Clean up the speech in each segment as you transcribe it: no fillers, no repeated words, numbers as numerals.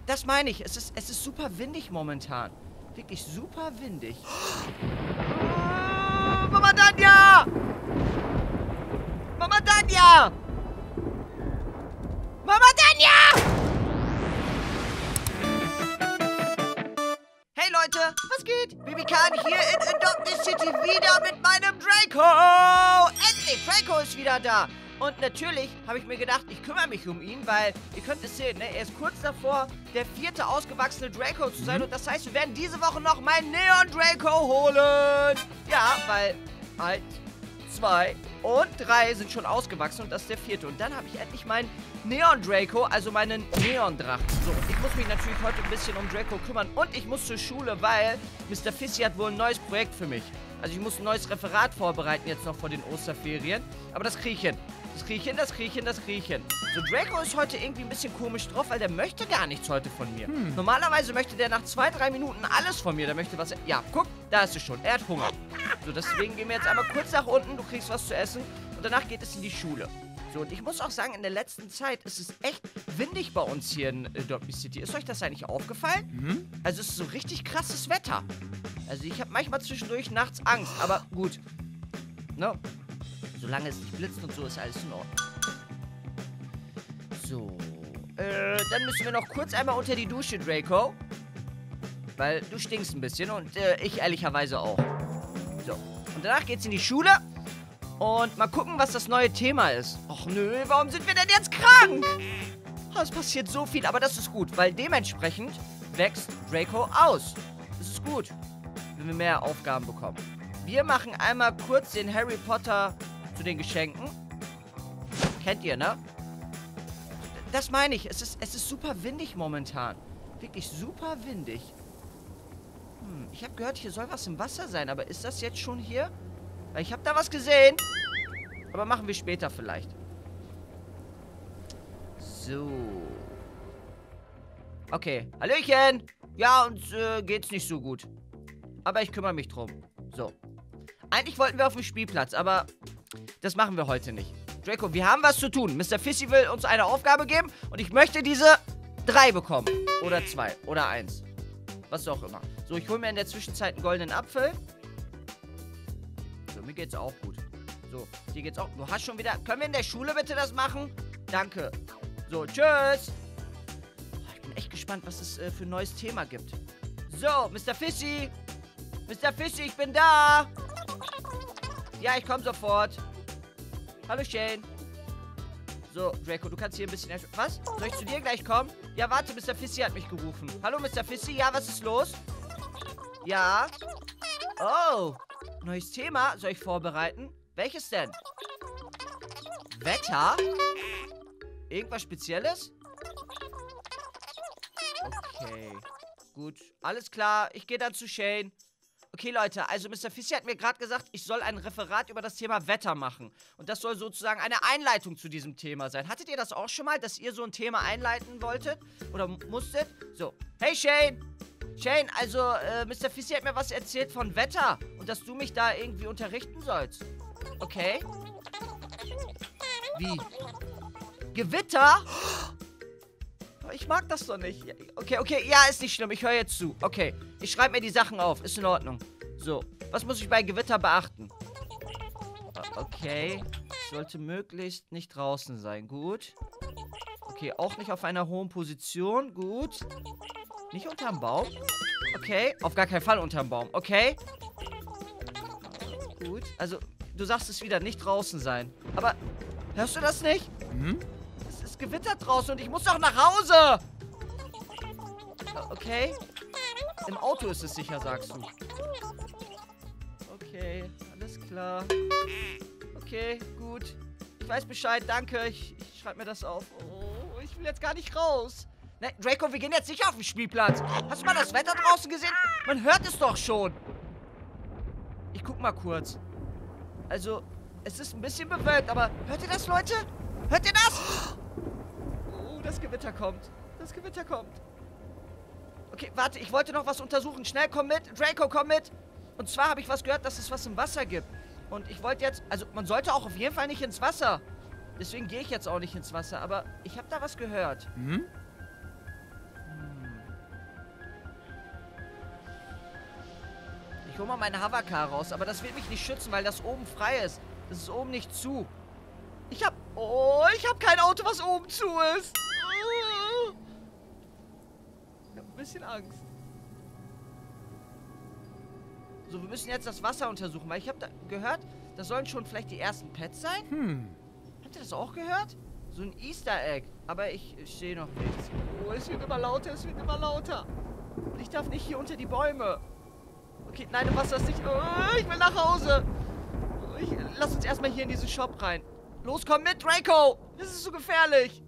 Das meine ich. Es ist super windig momentan. Wirklich super windig. Oh, Mama Danja! Mama Danja! Mama Danja! Hey Leute, was geht? Bibikan hier in Adopt City wieder mit meinem Draco! Endlich, Draco ist wieder da! Und natürlich habe ich mir gedacht, ich kümmere mich um ihn, weil, ihr könnt es sehen, ne, er ist kurz davor, der 4. ausgewachsene Draco zu sein. Und das heißt, wir werden diese Woche noch meinen Neon Draco holen. Ja, weil 1, 2 und 3 sind schon ausgewachsen und das ist der 4. Und dann habe ich endlich meinen Neon Draco, also meinen Neon Drachen. So, ich muss mich natürlich heute ein bisschen um Draco kümmern und ich muss zur Schule, weil Mr. Fissy hat wohl ein neues Projekt für mich. Also ich muss ein neues Referat vorbereiten jetzt noch vor den Osterferien. Aber das kriege ich hin. Das kriege ich hin, das kriege ich hin, das kriege ich hin. So, Draco ist heute irgendwie ein bisschen komisch drauf, weil der möchte gar nichts heute von mir. Normalerweise möchte der nach 2, 3 Minuten alles von mir. Der möchte was... Ja, guck, da ist es schon. Er hat Hunger. So, deswegen gehen wir jetzt einmal kurz nach unten. Du kriegst was zu essen. Und danach geht es in die Schule. So, und ich muss auch sagen, in der letzten Zeit ist es echt windig bei uns hier in Adopt City. Ist euch das eigentlich aufgefallen? Also, es ist so richtig krasses Wetter. Also, ich habe manchmal zwischendurch nachts Angst. Aber gut. Ne? Solange es nicht blitzt und so, ist alles in Ordnung. So. Dann müssen wir noch kurz einmal unter die Dusche, Draco. Weil du stinkst ein bisschen und ich ehrlicherweise auch. So. Und danach geht's in die Schule. Und mal gucken, was das neue Thema ist. Och nö, warum sind wir denn jetzt krank? Oh, es passiert so viel, aber das ist gut, weil dementsprechend wächst Draco aus. Das ist gut, wenn wir mehr Aufgaben bekommen. Wir machen einmal kurz den Harry Potter zu den Geschenken. Kennt ihr, ne? Das meine ich. Es ist super windig momentan. Wirklich super windig. Ich habe gehört, hier soll was im Wasser sein. Aber ist das jetzt schon hier? Weil ich habe da was gesehen. Aber machen wir später vielleicht. So. Okay. Hallöchen. Ja, uns geht's nicht so gut. Aber ich kümmere mich drum. So. Eigentlich wollten wir auf dem Spielplatz, aber das machen wir heute nicht. Draco, wir haben was zu tun. Mr. Fissy will uns eine Aufgabe geben und ich möchte diese 3 bekommen. Oder 2. Oder 1. Was auch immer. So, ich hole mir in der Zwischenzeit einen goldenen Apfel. So, mir geht's auch gut. So, dir geht's auch. Du hast schon wieder... Können wir in der Schule bitte das machen? Danke. So, tschüss. Ich bin echt gespannt, was es für ein neues Thema gibt. So, Mr. Fissy. Mr. Fissy, ich bin da. Ja, ich komme sofort. Hallo, Shane. So, Draco, du kannst hier ein bisschen... Was? Soll ich zu dir gleich kommen? Ja, warte, Mr. Fissy hat mich gerufen. Hallo, Mr. Fissy. Ja, was ist los? Ja. Oh, neues Thema. Soll ich vorbereiten? Welches denn? Wetter? Irgendwas Spezielles? Okay. Gut, alles klar. Ich gehe dann zu Shane. Okay, Leute, also Mr. Fissy hat mir gerade gesagt, ich soll ein Referat über das Thema Wetter machen. Und das soll sozusagen eine Einleitung zu diesem Thema sein. Hattet ihr das auch schon mal, dass ihr so ein Thema einleiten wolltet? Oder musstet? So. Hey, Shane! Shane, also, Mr. Fissy hat mir was erzählt von Wetter. Und dass du mich da irgendwie unterrichten sollst. Okay. Wie? Gewitter? Ich mag das doch nicht. Okay, okay, ja, ist nicht schlimm. Ich höre jetzt zu. Okay, ich schreibe mir die Sachen auf. Ist in Ordnung. So, was muss ich bei Gewitter beachten? Okay, ich sollte möglichst nicht draußen sein. Gut. Okay, auch nicht auf einer hohen Position. Gut. Nicht unterm Baum? Okay, auf gar keinen Fall unterm Baum. Okay. Gut, also, du sagst es wieder, nicht draußen sein. Aber, hörst du das nicht? Es ist gewittert draußen und ich muss doch nach Hause. Okay. Im Auto ist es sicher, sagst du. Okay, alles klar. Okay, gut. Ich weiß Bescheid, danke. Ich schreibe mir das auf. Oh, ich will jetzt gar nicht raus. Ne, Draco, wir gehen jetzt nicht auf den Spielplatz. Hast du mal das Wetter draußen gesehen? Man hört es doch schon. Ich guck mal kurz. Also, es ist ein bisschen bewölkt, aber hört ihr das, Leute? Hört ihr das? Oh, das Gewitter kommt. Das Gewitter kommt. Okay, warte, ich wollte noch was untersuchen. Schnell, komm mit. Draco, komm mit. Und zwar habe ich was gehört, dass es was im Wasser gibt. Und ich wollte jetzt... Also, man sollte auch auf jeden Fall nicht ins Wasser. Deswegen gehe ich jetzt auch nicht ins Wasser. Aber ich habe da was gehört. Ich hole mal meine Hovercar raus, aber das wird mich nicht schützen, weil das oben frei ist. Das ist oben nicht zu. Ich hab kein Auto, was oben zu ist. Ich hab ein bisschen Angst. So, wir müssen jetzt das Wasser untersuchen, weil ich habe da gehört, da sollen schon vielleicht die ersten Pets sein. Habt ihr das auch gehört? So ein Easter Egg. Aber ich sehe noch nichts. Oh, es wird immer lauter, es wird immer lauter. Und ich darf nicht hier unter die Bäume. Okay, nein, du machst das nicht. Oh, ich will nach Hause. Lass uns erstmal hier in diesen Shop rein. Los, komm mit, Draco. Das ist so gefährlich.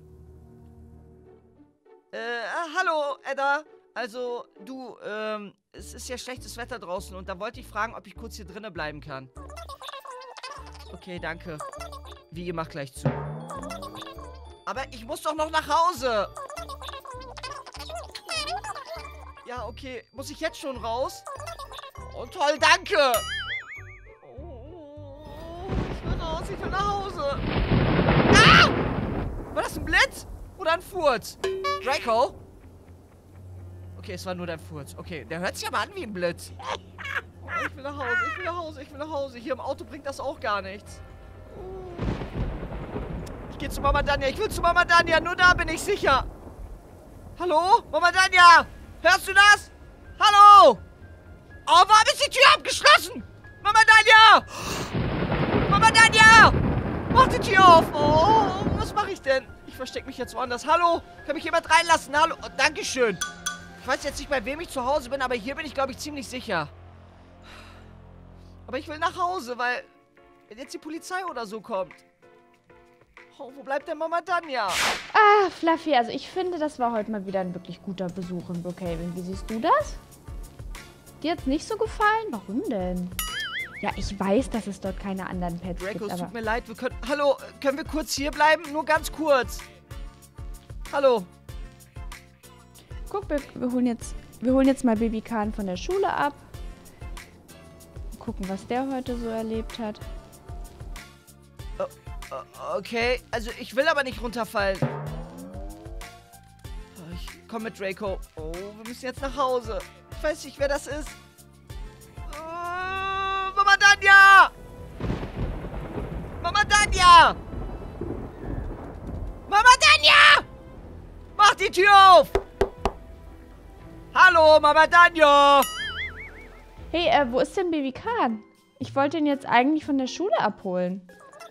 Hallo, Edda. Also, du, es ist ja schlechtes Wetter draußen und da wollte ich fragen, ob ich kurz hier drinnen bleiben kann. Okay, danke. Wie, ihr macht gleich zu. Aber ich muss doch noch nach Hause. Ja, okay. Muss ich jetzt schon raus? Oh, toll, danke. Oh, ich will raus, ich will nach Hause. Ah! War das ein Blitz? Oder ein Furz? Draco? Okay, es war nur dein Furz. Okay, der hört sich aber an wie ein Blitz. Oh, ich will nach Hause, ich will nach Hause, ich will nach Hause. Hier im Auto bringt das auch gar nichts. Oh. Ich gehe zu Mama Danja. Ich will zu Mama Danja. Nur da bin ich sicher. Hallo? Mama Danja? Hörst du das? Hallo? Oh, warum ist die Tür abgeschlossen? Mama Danja! Mama Danja! Mach die Tür auf. Oh, was mache ich denn? Ich verstecke mich jetzt woanders. Hallo? Kann mich jemand reinlassen? Hallo? Oh, Dankeschön. Ich weiß jetzt nicht, bei wem ich zu Hause bin, aber hier bin ich, glaube ich, ziemlich sicher. Aber ich will nach Hause, weil wenn jetzt die Polizei oder so kommt. Oh, wo bleibt denn Mama Danja? Ah, Fluffy, also ich finde, das war heute mal wieder ein wirklich guter Besuch in Brookhaven. Wie siehst du das? Dir hat's nicht so gefallen? Warum denn? Ja, ich weiß, dass es dort keine anderen Pets Draco, gibt, es aber... tut mir leid, wir können... Hallo, können wir kurz hier bleiben? Nur ganz kurz. Hallo. Guck, wir holen jetzt mal Baby Khan von der Schule ab. Gucken, was der heute so erlebt hat. Okay, also ich will aber nicht runterfallen. Ich komme mit Draco. Oh, wir müssen jetzt nach Hause. Ich weiß nicht, wer das ist. Mama Danja! Mama Danja! Mama Danja! Mach die Tür auf! Hallo, Mama Danja! Hey, wo ist denn Baby Khan? Ich wollte ihn jetzt eigentlich von der Schule abholen.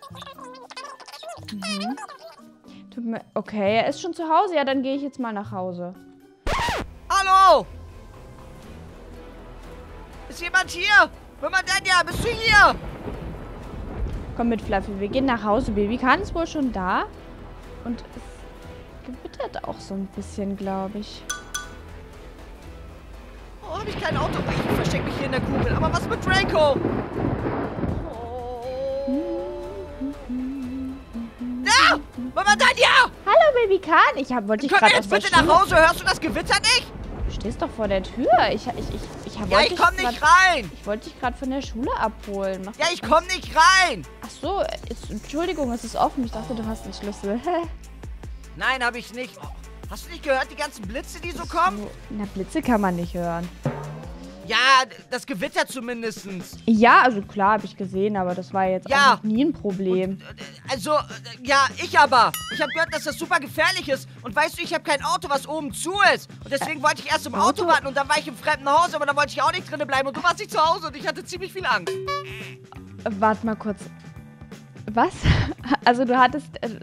Okay, er ist schon zu Hause. Ja, dann gehe ich jetzt mal nach Hause. Hallo! Ist jemand hier? Mama Danja, bist du hier? Komm mit, Fluffy. Wir gehen nach Hause. Baby Khan ist wohl schon da. Und es gewittert auch so ein bisschen, glaube ich. Oh, habe ich kein Auto? Ich verstecke mich hier in der Kugel. Aber was mit Draco? Ja! Mama Danja! Hallo, Baby Khan. Wollte ich Können wir gerade jetzt bitte nach Hause? Hörst du das Gewitter nicht? Du stehst doch vor der Tür. Ich komm nicht rein. Ich wollte dich gerade von der Schule abholen. Ja, ich komm nicht rein. Ach so, Entschuldigung, es ist offen. Ich dachte, du hast einen Schlüssel. Nein, habe ich nicht. Hast du nicht gehört, die ganzen Blitze, die so kommen? Na, Blitze kann man nicht hören. Ja, das Gewitter zumindest. Ja, also klar, habe ich gesehen, aber das war jetzt auch noch nie ein Problem. Ja, ich aber. Ich habe gehört, dass das super gefährlich ist. Und weißt du, ich habe kein Auto, was oben zu ist. Und deswegen wollte ich erst im Auto warten und dann war ich im fremden Haus, aber dann wollte ich auch nicht drinnen bleiben. Und du warst nicht zu Hause und ich hatte ziemlich viel Angst. Warte mal kurz. Was? Also du hattest,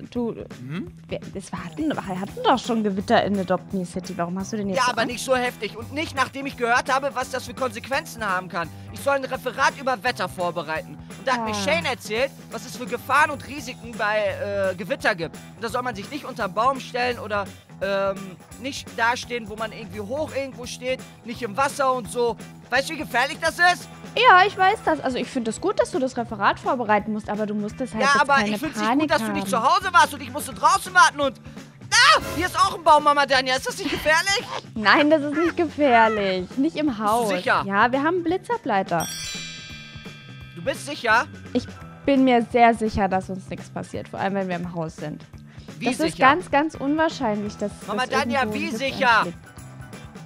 wir hatten doch schon Gewitter in Adopt Me City. Warum hast du denn jetzt Ja, aber nicht so heftig. Und nicht, nachdem ich gehört habe, was das für Konsequenzen haben kann. Ich soll ein Referat über Wetter vorbereiten. Und da hat mir Shane erzählt, was es für Gefahren und Risiken bei Gewitter gibt. Und da soll man sich nicht unterm Baum stellen oder nicht dastehen, wo man irgendwie hoch irgendwo steht, nicht im Wasser und so. Weißt du, wie gefährlich das ist? Ja, ich weiß das. Also ich finde es gut, dass du das Referat vorbereiten musst, aber du musst das halt Ja, jetzt aber keine ich finde es nicht Panik gut, dass du haben. nicht zu Hause warst und ich musste draußen warten und... Ah, hier ist auch ein Baum, Mama Danja. Ist das nicht gefährlich? Nein, das ist nicht gefährlich. Nicht im Haus. Bist du sicher? Ja, wir haben einen Blitzableiter. Du bist sicher? Ich bin mir sehr sicher, dass uns nichts passiert, vor allem wenn wir im Haus sind. Wie das sicher? ist ganz, ganz unwahrscheinlich, dass Mama dass Danja, irgendwo ein wie Blitz sicher? einschlägt.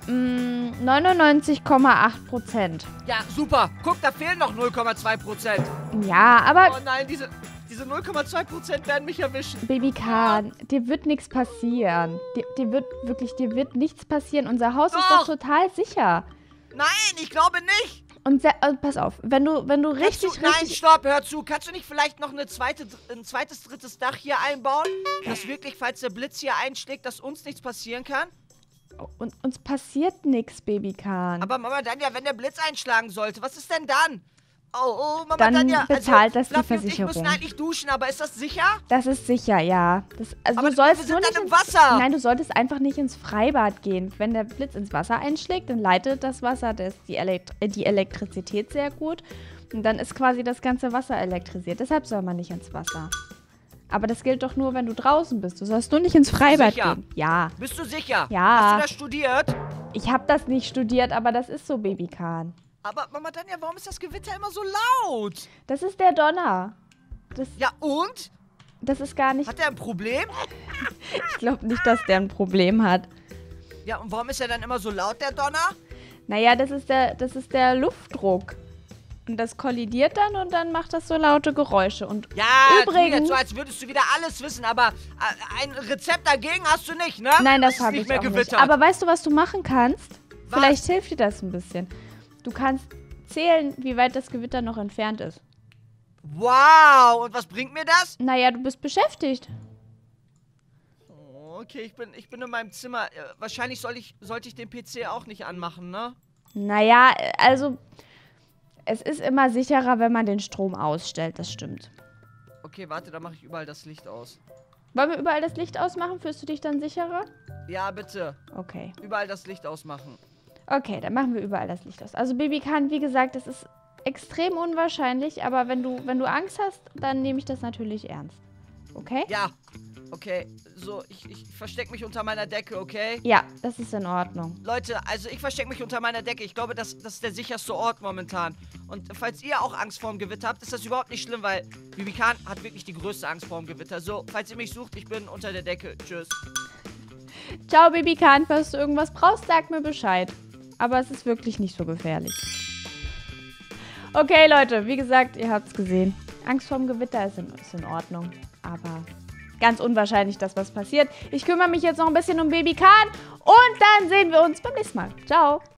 99,8%. Ja, super. Guck, da fehlen noch 0,2%. Ja, aber Oh nein, diese 0,2% werden mich erwischen. Babykan, dir wird nichts passieren. Dir wird nichts passieren. Unser Haus ist doch total sicher. Nein, ich glaube nicht. Und pass auf, wenn du richtig... Nein, stopp, hör zu. Kannst du nicht vielleicht noch ein zweites, drittes Dach hier einbauen? Dass wirklich, falls der Blitz hier einschlägt, dass uns nichts passieren kann? Und uns passiert nichts, Babykan. Aber Mama Danja, wenn der Blitz einschlagen sollte, was ist denn dann? Oh, Mama Dann Danja, bezahlt das die Fluffy und ich Versicherung. müssen eigentlich duschen, aber ist das sicher? Das ist sicher, ja. Aber du sollst wir sind nur dann nicht im Wasser. Nein, du solltest einfach nicht ins Freibad gehen. Wenn der Blitz ins Wasser einschlägt, dann leitet das Wasser die Elektrizität sehr gut. Und dann ist quasi das ganze Wasser elektrisiert. Deshalb soll man nicht ins Wasser. Aber das gilt doch nur, wenn du draußen bist. Du sollst nur nicht ins Freibad gehen. Ja. Bist du sicher? Ja. Hast du das studiert? Ich habe das nicht studiert, aber das ist so, Babykan. Aber Mama Danja, warum ist das Gewitter immer so laut? Das ist der Donner. Ja, und? Das ist gar nicht... Hat er ein Problem? Ich glaube nicht, dass der ein Problem hat. Ja, und warum ist er dann immer so laut, der Donner? Naja, das ist der Luftdruck. Und das kollidiert dann und dann macht das so laute Geräusche. Und Ja, übrigens... tu jetzt so, als würdest du wieder alles wissen, aber ein Rezept dagegen hast du nicht, ne? Nein, das Dass es habe ich nicht mehr auch nicht. gewittert. Aber weißt du, was du machen kannst? Was? Vielleicht hilft dir das ein bisschen. Du kannst zählen, wie weit das Gewitter noch entfernt ist. Wow, und was bringt mir das? Naja, du bist beschäftigt. Oh, okay, ich bin in meinem Zimmer. Wahrscheinlich sollte ich den PC auch nicht anmachen, ne? Naja, also... Es ist immer sicherer, wenn man den Strom ausstellt, das stimmt. Okay, warte, da mache ich überall das Licht aus. Wollen wir überall das Licht ausmachen? Fühlst du dich dann sicherer? Ja, bitte. Okay. Überall das Licht ausmachen. Okay, dann machen wir überall das Licht aus. Also Babykan, wie gesagt, das ist extrem unwahrscheinlich, aber wenn du Angst hast, dann nehme ich das natürlich ernst. Okay? Ja, okay. So, ich verstecke mich unter meiner Decke, okay? Ja, das ist in Ordnung. Leute, also ich verstecke mich unter meiner Decke. Ich glaube, das ist der sicherste Ort momentan. Und falls ihr auch Angst vor dem Gewitter habt, ist das überhaupt nicht schlimm, weil Babykan hat wirklich die größte Angst vor dem Gewitter. So, falls ihr mich sucht, ich bin unter der Decke. Tschüss. Ciao, Babykan. Falls du irgendwas brauchst, sag mir Bescheid. Aber es ist wirklich nicht so gefährlich. Okay, Leute, wie gesagt, ihr habt's gesehen. Angst vorm Gewitter ist in Ordnung. Aber ganz unwahrscheinlich, dass was passiert. Ich kümmere mich jetzt noch ein bisschen um Babykan. Und dann sehen wir uns beim nächsten Mal. Ciao.